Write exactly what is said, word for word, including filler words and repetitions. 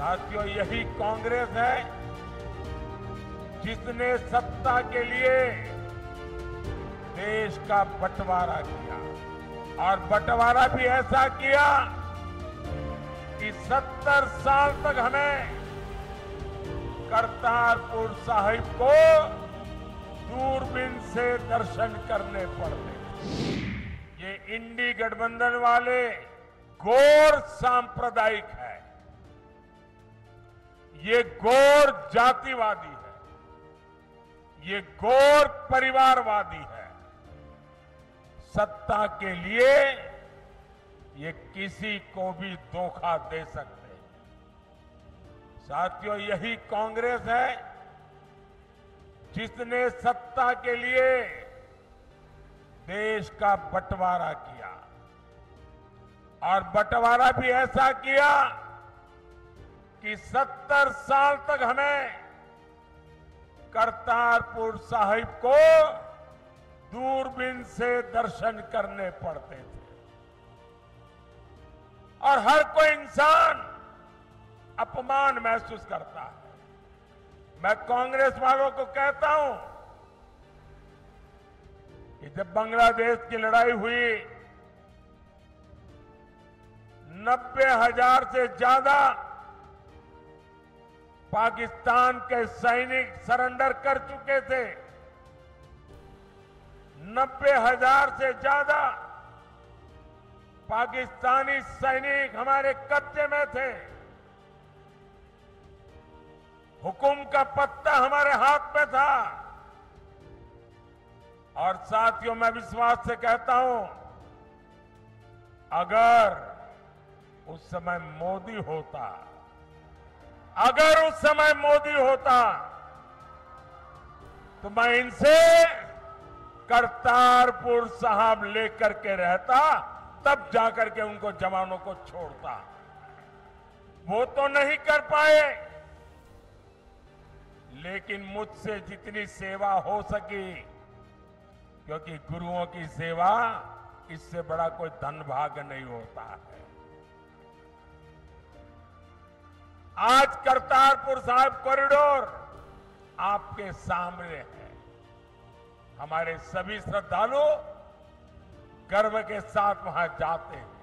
साथियों, यही कांग्रेस है जिसने सत्ता के लिए देश का बंटवारा किया और बंटवारा भी ऐसा किया कि सत्तर साल तक हमें करतारपुर साहिब को दूरबीन से दर्शन करने पड़ते। ये इंडी गठबंधन वाले घोर सांप्रदायिक है, ये घोर जातिवादी है, ये घोर परिवारवादी है। सत्ता के लिए ये किसी को भी धोखा दे सकते हैं। साथियों, यही कांग्रेस है जिसने सत्ता के लिए देश का बंटवारा किया और बंटवारा भी ऐसा किया कि सत्तर साल तक हमें करतारपुर साहिब को दूरबीन से दर्शन करने पड़ते थे और हर कोई इंसान अपमान महसूस करता है। मैं कांग्रेस वालों को कहता हूं कि जब बांग्लादेश की लड़ाई हुई, नब्बे हजार से ज्यादा पाकिस्तान के सैनिक सरेंडर कर चुके थे। नब्बे हजार से ज्यादा पाकिस्तानी सैनिक हमारे कब्जे में थे। हुकुम का पत्ता हमारे हाथ में था। और साथियों, मैं विश्वास से कहता हूं, अगर उस समय मोदी होता अगर उस समय मोदी होता तो मैं इनसे करतारपुर साहब लेकर के रहता, तब जाकर के उनको जवानों को छोड़ता। वो तो नहीं कर पाए, लेकिन मुझसे जितनी सेवा हो सकी, क्योंकि गुरुओं की सेवा इससे बड़ा कोई धन भाग्य नहीं होता है। आज करतारपुर साहिब कॉरिडोर आपके सामने है। हमारे सभी श्रद्धालु गर्व के साथ वहां जाते हैं।